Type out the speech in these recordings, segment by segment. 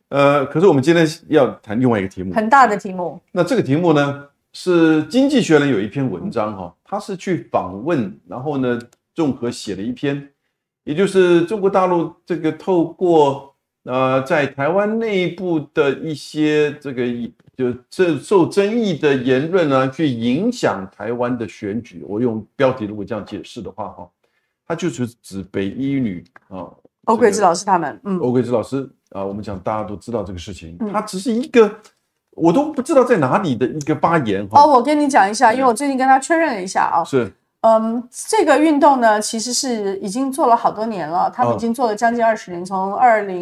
可是我们今天要谈另外一个题目， 很大的题目。 那这个题目呢，是《经济学人》有一篇文章哈，他是去访问，然后呢，综合写了一篇，也就是中国大陆这个透过在台湾内部的一些这个就受争议的言论呢，去影响台湾的选举。我用标题如果这样解释的话哈，他就是指北一女欧桂芝老师他们， 欧桂芝老师我们讲大家都知道这个事情，他只是一个我都不知道在哪里的一个发言哈。 我跟你讲一下，因为我最近跟他确认了一下啊。 是。 这个运动呢，其实是已经做了好多年了，他们已经做了将近20年，从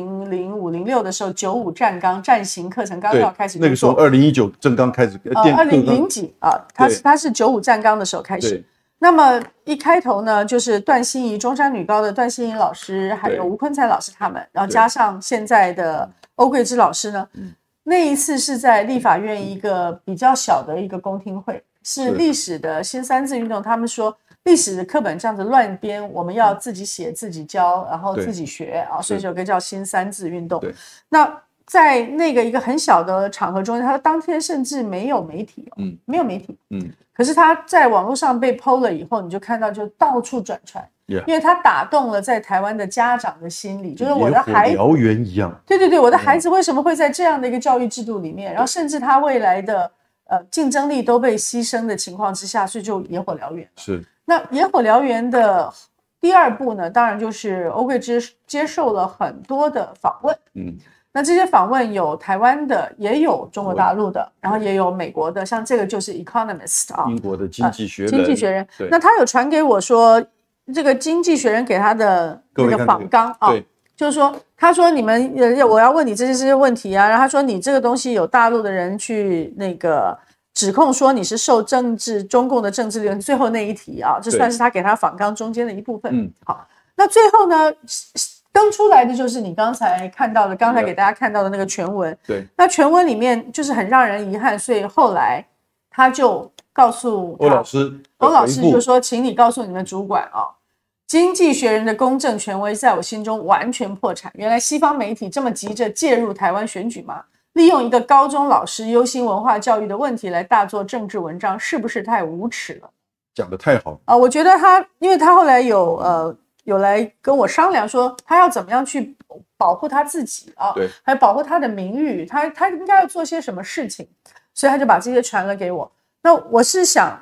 2005、06的时候，95站纲暂行课程纲要开始， 那个时候2019正纲开始 ，2000几他是95站纲的时候开始。那么一开头呢，就是段心怡，中山女高的段心怡老师，还有吴昆才老师他们，然后加上现在的欧桂芝老师呢，那一次是在立法院一个比较小的一个公听会。是历史的新三字运动，他们说历史的课本这样子乱编，我们要自己写、自己教，然后自己学啊，所以有个叫新三字运动。那在那个一个很小的场合中，他当天甚至没有媒体，没有媒体，可是他在网络上被 PO 了以后，你就看到就到处转传，因为他打动了在台湾的家长的心理，就是我的孩子燎原一样， 对，我的孩子为什么会在这样的一个教育制度里面，然后甚至他未来的竞争力都被牺牲的情况之下，所以就野火燎原。 是。 那野火燎原的第二步呢，当然就是欧桂芝接受了很多的访问。那这些访问有台湾的，也有中国大陆的，然后也有美国的，像这个就是 Economist 英国的经济学人。 经济学人。那他有传给我说，这个经济学人给他的那个访纲就是说，他说你们我要问你这些问题啊，然后他说你这个东西有大陆的人去那个指控说你是受中共的政治利用，最后那一题啊，这算是他给他访纲中间的一部分。好，那最后呢，登出来的就是你刚才看到的，刚才给大家看到的那个全文。那全文里面就是很让人遗憾，所以后来他就告诉欧老师就说，请你告诉你们主管经济学人的公正权威在我心中完全破产。原来西方媒体这么急着介入台湾选举吗？利用一个高中老师忧心文化教育的问题来大做政治文章，是不是太无耻了？ 讲得太好了我觉得因为他后来有来跟我商量说，他要怎么样去保护他自己还有保护他的名誉，他应该要做些什么事情，所以他就把这些传了给我。那我是想，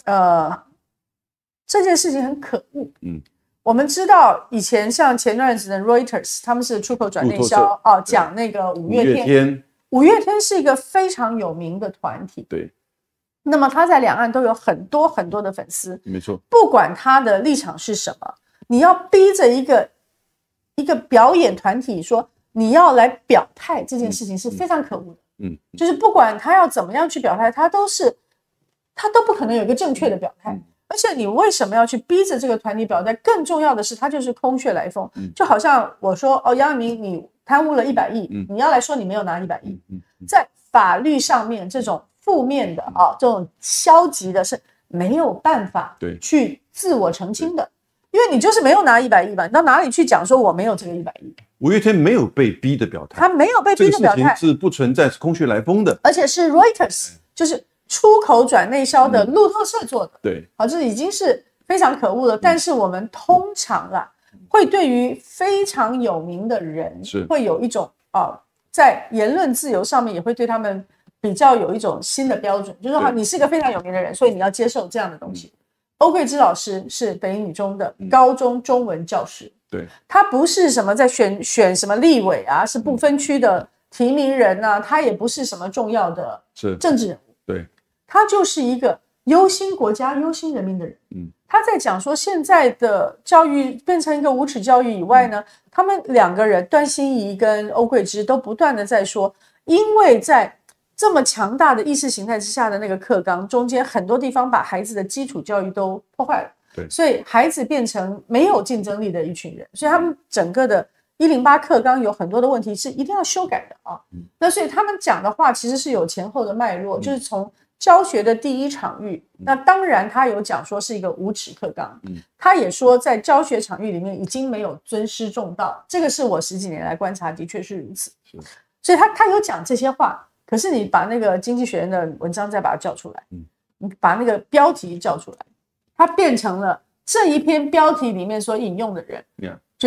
这件事情很可恶。我们知道以前像前段时间 Reuters 他们是出口转内销讲那个五月天。五月天是一个非常有名的团体，那么他在两岸都有很多很多的粉丝， 没错。 不管他的立场是什么，你要逼着一个表演团体说你要来表态，这件事情是非常可恶的。就是不管他要怎么样去表态，他都不可能有一个正确的表态。而且你为什么要去逼着这个团体表态？更重要的是，他就是空穴来风。就好像我说杨永明你贪污了100亿，你要来说你没有拿100亿，在法律上面这种负面的这种消极的是没有办法去自我澄清的，因为你就是没有拿100亿吧，你到哪里去讲说我没有这个100亿？ 五月天没有被逼的表态， 他没有被逼的表态， 这个事情是不存在，是空穴来风的， 而且是 Reuters 就是出口转内销的路透社做的。这已经是非常可恶了。但是我们通常会对于非常有名的人会有一种在言论自由上面也会对他们比较有一种新的标准，就是说你是个非常有名的人，所以你要接受这样的东西。欧桂芝老师是北一女中的高中中文教师，他不是什么在选什么立委是不分区的提名人他也不是什么重要的政治人物，他就是一个忧心国家忧心人民的人。他在讲说现在的教育变成一个无耻教育以外呢，他们两个人段心怡跟欧桂芝都不断的在说，因为在这么强大的意识形态之下的那个课纲中间，很多地方把孩子的基础教育都破坏了，所以孩子变成没有竞争力的一群人，所以他们整个的108课纲有很多的问题是一定要修改的那所以他们讲的话其实是有前后的脉络，就是从教学的第一场域，那当然他有讲说是一个无耻课纲，他也说在教学场域里面已经没有尊师重道，这个是我10几年来观察的确是如此。 所以他有讲这些话，可是你把那个经济学人的文章再把它叫出来，你把那个标题叫出来，它变成了这一篇标题里面所引用的人，就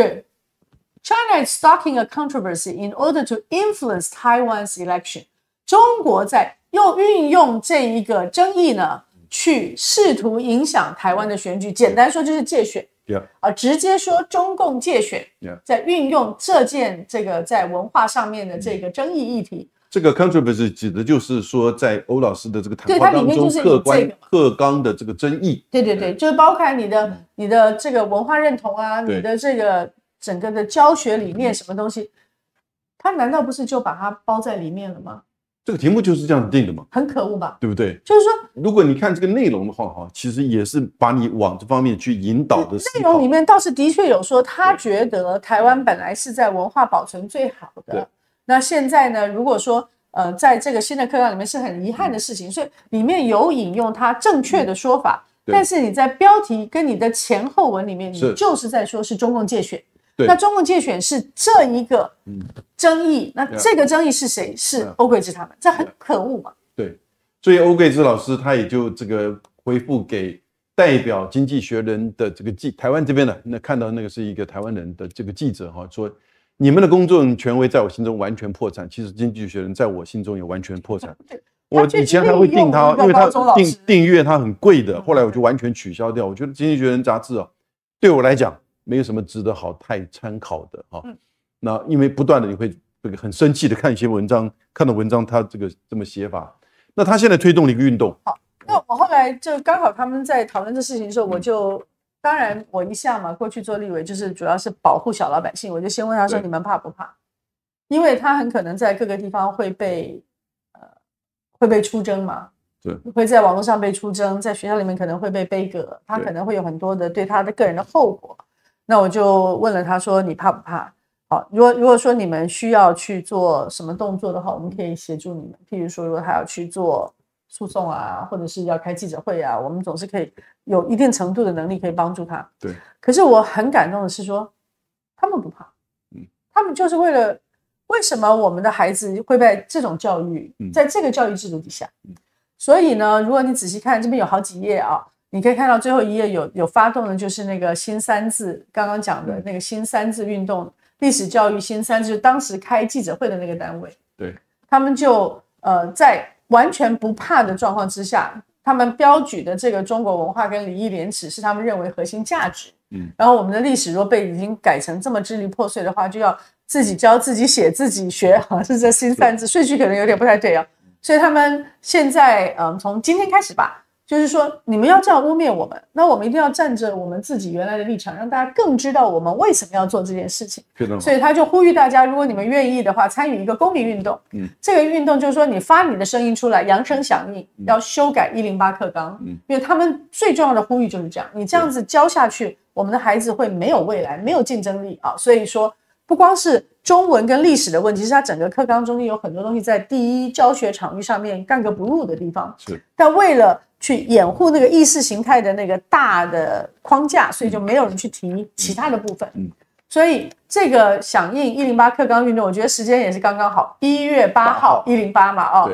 China is stalking a controversy in order to influence Taiwan's election。中国在运用这一个争议呢，去试图影响台湾的选举。简单说就是借选，直接说中共借选，在运用这个在文化上面的这个争议议题。 这个 controversy 指的就是说，在欧老师的这个谈话当中，课纲的这个争议。 对，就是包含你的这个文化认同啊，你的这个整个的教学理念什么东西，他难道不是就把它包在里面了吗？ 这个题目就是这样定的嘛， 很可恶吧？ 对不对？ 就是说， 如果你看这个内容的话，其实也是把你往这方面去引导的。 内容里面倒是的确有说，他觉得台湾本来是在文化保存最好的。那现在呢，如果说在这个新的课纲里面是很遗憾的事情，所以里面有引用他正确的说法，但是你在标题跟你的前后文里面，你就是在说是中共借选。那中共借选是这一个争议，那这个争议是谁？是欧桂芝他们，这很可恶嘛？ 对，所以欧桂芝老师他也就这个回复给代表经济学人的这个台湾这边的，那看到那个是一个台湾人的这个记者说，你们的公众权威在我心中完全破产，其实经济学人在我心中也完全破产。我以前还会订他，因为他订阅他很贵的，后来我就完全取消掉。我觉得经济学人杂志对我来讲没有什么值得太参考的那因为不断的你会很生气的看一些文章，看到文章他这么写法。那他现在推动了一个运动。 好，那我后来就刚好他们在讨论这事情的时候，我就当然我一向嘛，过去做立委就是主要是保护小老百姓，我就先问他说你们怕不怕？因为他很可能在各个地方会被出征嘛。会在网络上被出征，在学校里面可能会被杯葛，他可能会有很多的对他的个人的后果。那我就问了他说你怕不怕？好，如果说你们需要去做什么动作的话，我们可以协助你们。譬如说如果他要去做诉讼啊，或者是要开记者会啊，我们总是可以有一定程度的能力可以帮助他。 对。 可是我很感动的是说他们不怕，他们就是为什么我们的孩子会被这种教育，在这个教育制度底下。所以呢，如果你仔细看这边有好几页你可以看到最后一页有发动的就是那个新三字，刚刚讲的那个新三字运动，历史教育新三字，就是当时开记者会的那个单位。 对， 他们就在完全不怕的状况之下，他们标举的这个中国文化跟礼义廉耻是他们认为核心价值。然后我们的历史如果已经改成这么支离破碎的话，就要自己教自己写自己学，是这新三字，顺序可能有点不太对所以他们现在从今天开始吧，就是说你们要这样污蔑我们，那我们一定要站着我们自己原来的立场，让大家更知道我们为什么要做这件事情。所以他就呼吁大家，如果你们愿意的话，参与一个公民运动。这个运动就是说你发你的声音出来，扬声响应，要修改108课纲。因为他们最重要的呼吁就是这样，你这样子教下去，我们的孩子会没有未来，没有竞争力所以说不光是中文跟历史的问题，是它整个课纲中间有很多东西在第一教学场域上面干戈不入的地方。但为了去掩护那个意识形态的那个大的框架，所以就没有人去提其他的部分。所以这个响应108课纲运动，我觉得时间也是刚刚好，1月8号108嘛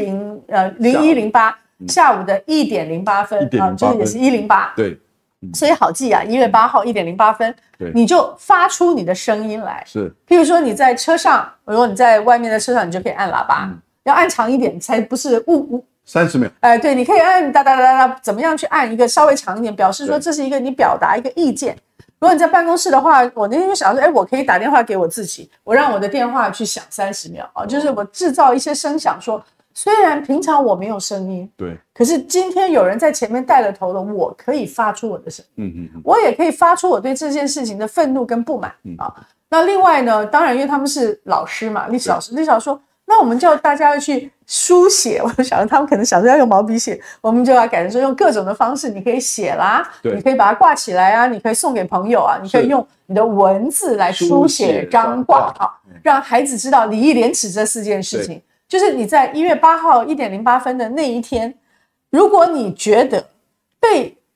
0108下午的1点08分这也是108。 对。 所以好记1月8号1点08分，你就发出你的声音来。譬如说你在车上，如果你在外面的车上，你就可以按喇叭，要按长一点，才不是 30秒。 对，你可以按哒哒哒哒，怎么样去按一个稍微长一点，表示说这是一个你表达一个意见。如果你在办公室的话，我那天就想说，我可以打电话给我自己，我让我的电话去响30秒就是我制造一些声响说。虽然平常我没有声音，可是今天有人在前面带了头了，我可以发出我的声音，我也可以发出我对这件事情的愤怒跟不满那另外呢，当然因为他们是老师嘛，历史老师说，那我们叫大家要去书写，我就想他们可能想着要用毛笔写，我们就要改成说用各种的方式，你可以写啦，你可以把它挂起来你可以送给朋友你可以用你的文字来书写张挂让孩子知道礼义廉耻这4件事情。就是你在1月8号1点08分的那一天，如果你觉得被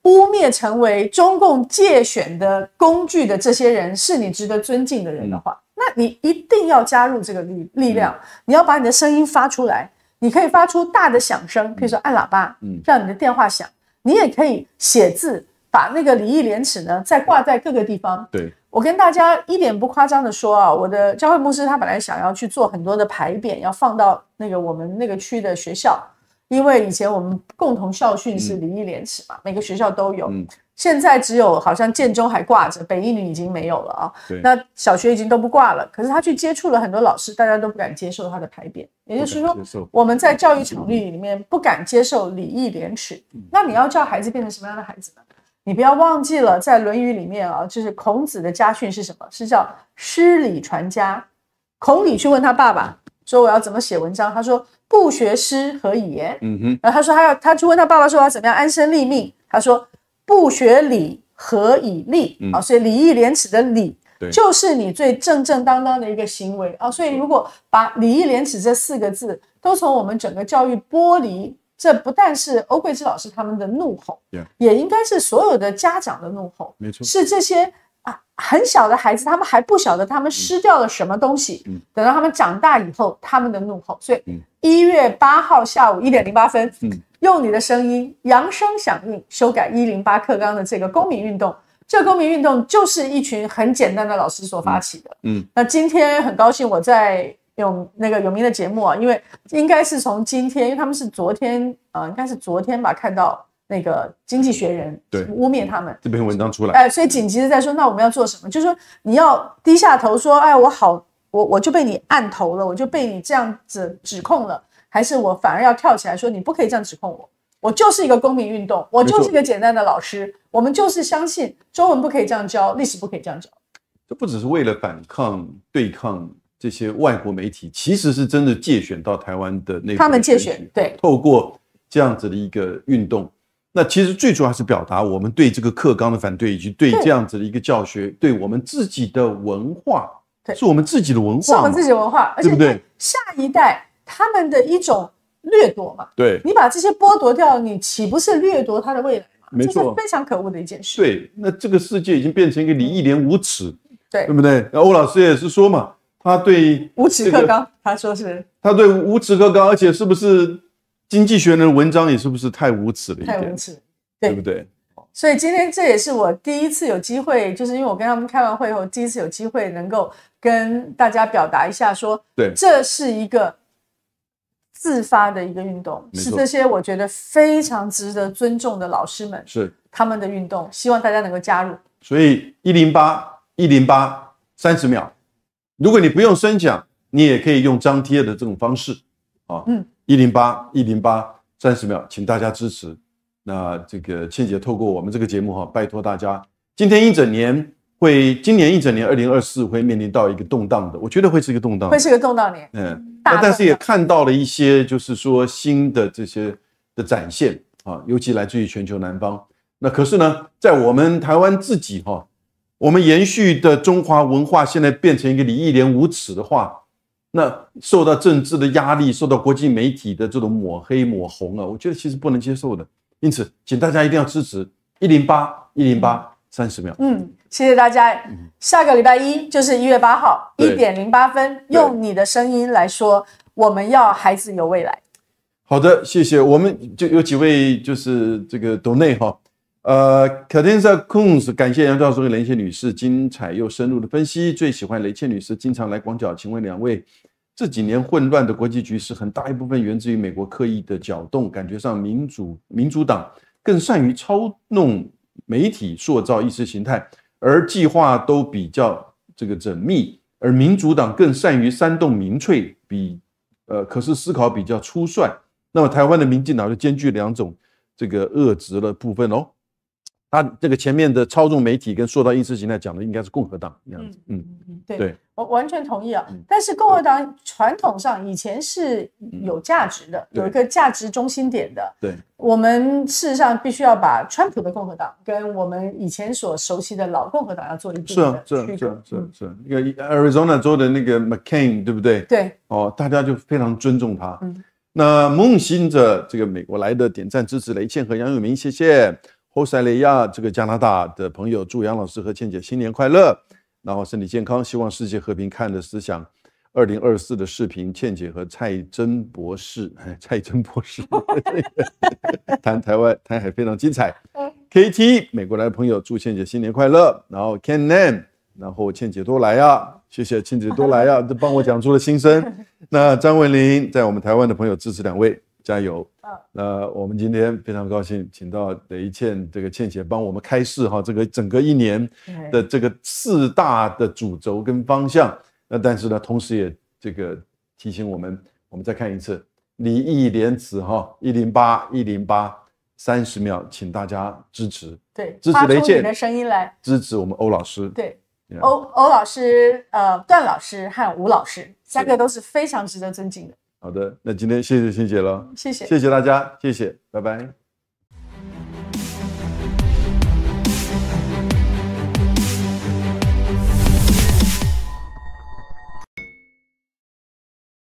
污蔑成为中共介选的工具的这些人是你值得尊敬的人的话，那你一定要加入这个力量，你要把你的声音发出来。你可以发出大的响声，比如说按喇叭，让你的电话响。你也可以写字，把那个礼义廉耻呢再挂在各个地方。 对， 我跟大家一点不夸张的说啊，我的教会牧师他本来想要去做很多的牌匾，要放到那个我们那个区的学校，因为以前我们共同校训是礼义廉耻嘛，每个学校都有。现在只有好像建中还挂着，北一女已经没有了啊。那小学已经都不挂了。可是他去接触了很多老师，大家都不敢接受他的牌匾。也就是说，我们在教育场域里面不敢接受礼义廉耻。那你要叫孩子变成什么样的孩子呢？你不要忘记了，在《论语》里面啊，就是孔子的家训是什么？是叫师礼传家。孔鲤去问他爸爸说：“我要怎么写文章？”他说：“不学诗，何以言？”然后他说他去问他爸爸说：“要怎么样安身立命？”他说：“不学礼，何以立？”所以礼义廉耻的礼，就是你最正正当当的一个行为啊。所以如果把礼义廉耻这4个字都从我们整个教育剥离，这不但是欧桂芝老师他们的怒吼，也应该是所有的家长的怒吼。 没错， 是这些很小的孩子，他们还不晓得他们失掉了什么东西，等到他们长大以后，他们的怒吼。所以1月8号下午1点08分，用你的声音扬声响应修改108课纲的这个公民运动。这个公民运动就是一群很简单的老师所发起的。那今天很高兴我在那个有名的节目啊，因为应该是从今天，因为他们是昨天应该是昨天吧，看到那个经济学人污蔑他们这篇文章出来， 所以紧急的在说，那我们要做什么？就是说你要低下头说，哎，我就被你按头了，我就被你这样子指控了，还是我反而要跳起来说，你不可以这样指控我，我就是一个公民运动，我就是一个简单的老师，我们就是相信中文不可以这样教，历史不可以这样教。 这不只是为了反抗对抗这些外国媒体，其实是真的介选到台湾的内部， 他们介选，对， 透过这样子的一个运动，那其实最主要是表达我们对这个课纲的反对，以及对这样子的一个教学，对我们自己的文化，是我们自己的文化， 是我们自己的文化，而且对下一代他们的一种掠夺嘛。 对， 你把这些剥夺掉，你岂不是掠夺他的未来吗？ 没错， 这是非常可恶的一件事。 对，那这个世界已经变成一个礼义廉无耻，对不对？欧老师也是说嘛，他对无耻课纲，他说是他对无耻课纲，而且是不是经济学人的文章也是不是太无耻了一点？ 太无耻， 对不对？ 所以今天这也是我第一次有机会，就是因为我跟他们开完会后，第一次有机会能够跟大家表达一下说，对，这是一个自发的一个运动，是这些我觉得非常值得尊重的老师们是他们的运动，希望大家能够加入。 所以108 30秒，如果你不用声讲，你也可以用张贴的这种方式啊。108 30秒，请大家支持。那这个倩姐透过我们这个节目哈，拜托大家，今年一整年2024会面临到一个动荡的，我觉得会是一个动荡， 会是个动荡年。 但是也看到了一些就是说新的这些的展现啊，尤其来自于全球南方。那可是呢，在我们台湾自己哈，我们延续的中华文化现在变成一个礼义廉无耻的话，那受到政治的压力，受到国际媒体的这种抹黑抹红啊，我觉得其实不能接受的。因此，请大家一定要支持108 30秒。 谢谢大家。下个礼拜一就是1月8号1点08分，用你的声音来说，我们要孩子有未来。 好的，谢谢。我们就有几位就是这个donate哈，Cadenza Kunz 感谢杨教授跟雷倩女士精彩又深入的分析，最喜欢雷倩女士经常来广角。请问两位，这几年混乱的国际局势很大一部分源自于美国刻意的搅动，感觉上民主党更善于操弄媒体，塑造意识形态，而计划都比较这个缜密，而民主党更善于煽动民粹，可是思考比较粗率。那么台湾的民进党就兼具两种这个恶质的部分哦。他这个前面的操纵媒体跟塑造意识形态讲的应该是共和党这样子。 对，我完全同意啊。但是共和党传统上以前是有价值的，有一个价值中心点的。对，我们事实上必须要把川普的共和党跟我们以前所熟悉的老共和党要做一定的区隔。 是。那个 Arizona 州的那个 McCain 对不对？ 对。 大家就非常尊重他。那梦醒着这个美国来的点赞支持雷倩和杨永明，谢谢。 欧塞雷亚这个加拿大的朋友，祝杨老师和倩姐新年快乐，然后身体健康，希望世界和平。看的思想2024的视频，倩姐和蔡真博士谈台湾台海非常精彩。KT 美国来的朋友，祝倩姐新年快乐。然后 Ken Nam， 然后倩姐多来啊，谢谢倩姐多来啊，这帮我讲出了心声。那张文玲在我们台湾的朋友支持2位，加油。那我们今天非常高兴请到雷倩这个倩姐帮我们开示这个整个一年的这个4大的主轴跟方向。那但是呢，同时也这个提醒我们再看一次礼义廉耻10830秒，请大家支持， 对， 支持雷倩， 发出你的声音来， 支持我们欧老师， 对，欧老师、段老师和吴老师3个都是非常值得尊敬的。 好的，那今天谢谢倩姐了， 谢谢， 谢谢大家，谢谢，拜拜。